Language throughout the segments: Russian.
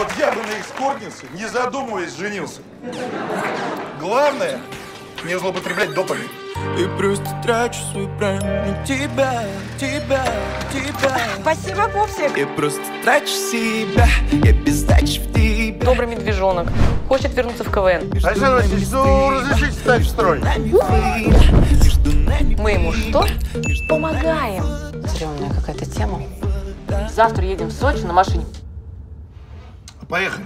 вот я бы на эскортнице, не задумываясь, женился. Главное, не злоупотреблять допами. И просто трачу свой прайм на тебя. Спасибо, пупсик. Я просто трачу себя, я без сдачи в тебя. Добрый медвежонок. Хочет вернуться в КВН. Александр Васильевич, ну разрешите стать в строй. Мы ему что? Помогаем. Стрёмная какая-то тема. Завтра едем в Сочи на машине. Поехали.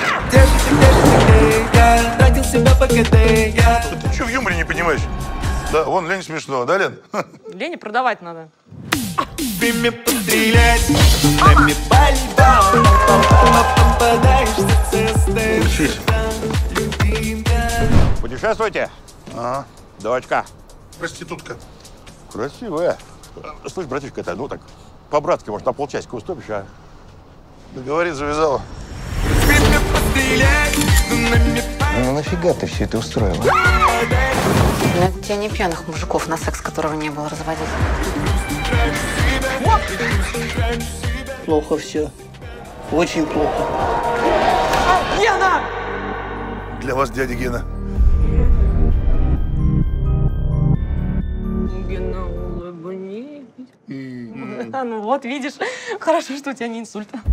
Я тратил себя по КД, я... Ты что в юморе не понимаешь? Да, вон Лень смешно, да, Лен? Лене продавать надо. Время пострелять, нами по-любому попадаешь в сердце, Учись. Путешествуйте. Ага. Дочка. Проститутка. Красивая. Слышь, братишка, это, ну так, по-братски, может, на полчасика уступишь, а? Договорит, завязала. время пострелять, нами Ну нафига ты все это устроила? Ну, это тебе не пьяных мужиков, на секс которого не было, разводить. Плохо все. Очень плохо. Гена! Для вас, дядя Гена. Гена, улыбнись. Ну вот, видишь, хорошо, что у тебя не инсульт.